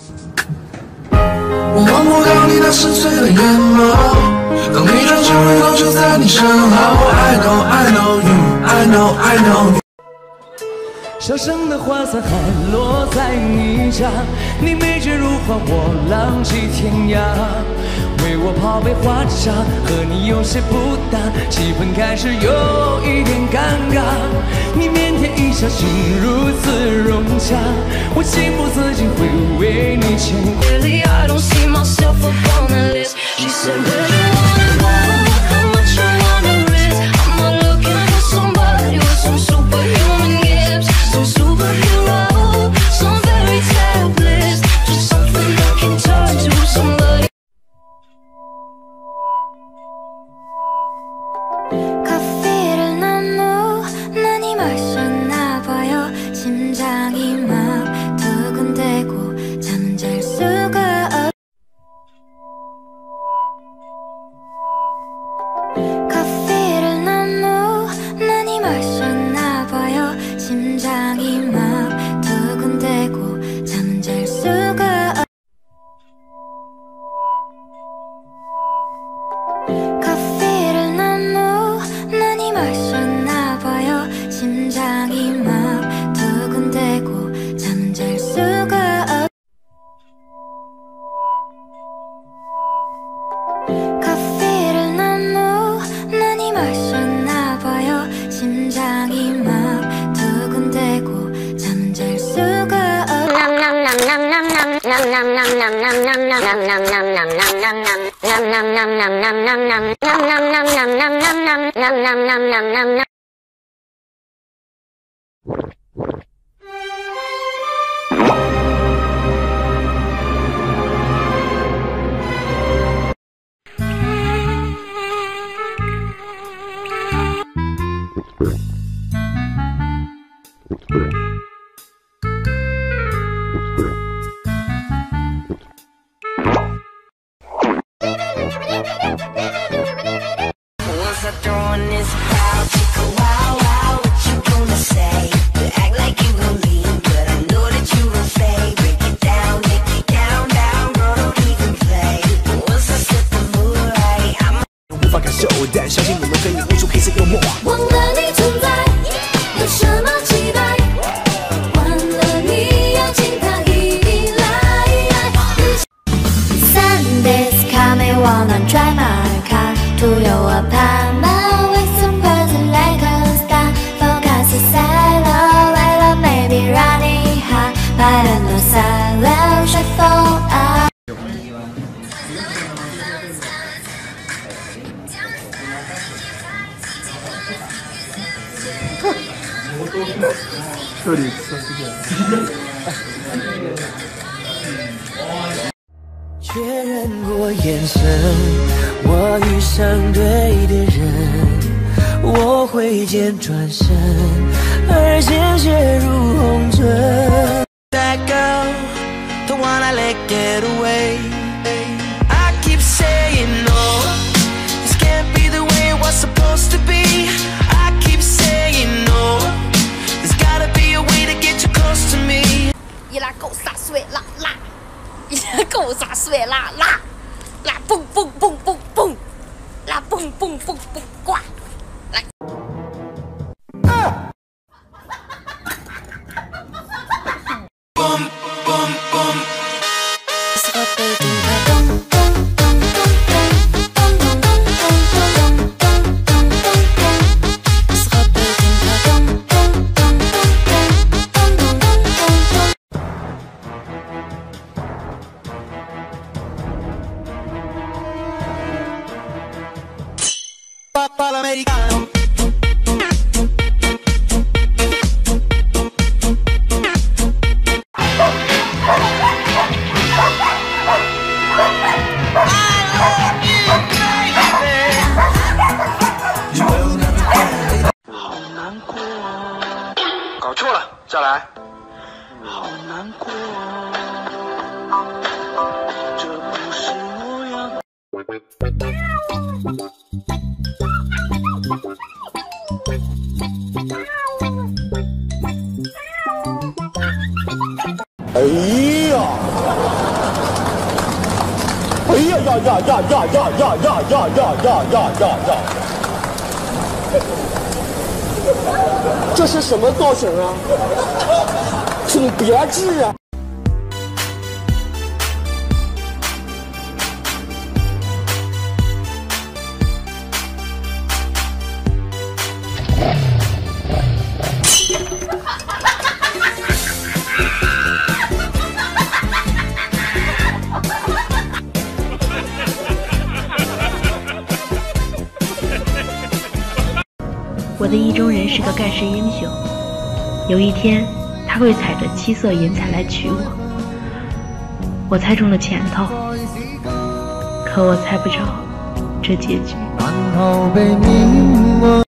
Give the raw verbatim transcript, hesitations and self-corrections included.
我望不到你那深邃的眼眸，当你转身回头就在你身后。I know, I know you, I know, I know you。 小生的花伞还落在你家，你美眷如花，我浪迹天涯。为我泡杯花茶，和你有些不搭，气氛开始有一点尴尬。你腼腆一笑，竟如此融洽，我情不自禁会为你牵挂。Really, I don't see myself upon the list. She said, Where you wanna go? How much you wanna risk? I'm not looking for somebody with some superhuman gifts, some superhero, some fairy tale bliss, just something I can turn to somebody. 커피를 너무 많이 마셨나 봐요. 심장이 막 두근대고 잠은 잘 수가 없. 커피를 너무 많이 마셨나 봐요. 심장이 막 두근대고 잠은 잘 수가 없. 커피를 너무 많이 마셨나 봐요. 심장이 막 두근대고 잠은 잘 수가 없. 커피를 너무 많이 마셨나 봐요. 심장이 막 두근대고 잠은 잘 수가 없. Once I throw in this crowd, chicka wow wow, what you gonna say? You act like you gon' leave, but I know that you gon' stay. Break it down, break it down, down, girl, don't even play. Once I set the mood right, I'm 无法感受，但相信我们可以悟出黑色幽默。 忘了你存在，有什么期待？忘了你要请他一定来。Sundays coming, wanna try my car. To your apartment with some present like a star. Focus is silent, I love maybe running hot. But I know silence should fall out. 这里测试点。 确认过眼神，我遇上对的人，我挥剑转身，而鲜血如红唇。That girl, the one I let get away. I keep saying no, this can't be the way it was supposed to be. I keep saying no, there's gotta be a way to get you close to me. 伊拉够洒水啦啦，伊拉够洒水啦啦，啦蹦蹦蹦蹦蹦，啦蹦蹦蹦蹦呱，来。 Boom, boom, boom. Papa l'americano. You will never get it. 好难过， 搞错了，再来。 好难过，这不是我要。 哎呀！ 呀呀呀呀呀呀呀呀呀呀呀呀！这是什么造型啊？请别致啊！ 我的意中人是个盖世英雄，有一天他会踩着七色云彩来娶我。我猜中了前头，可我猜不着这结局。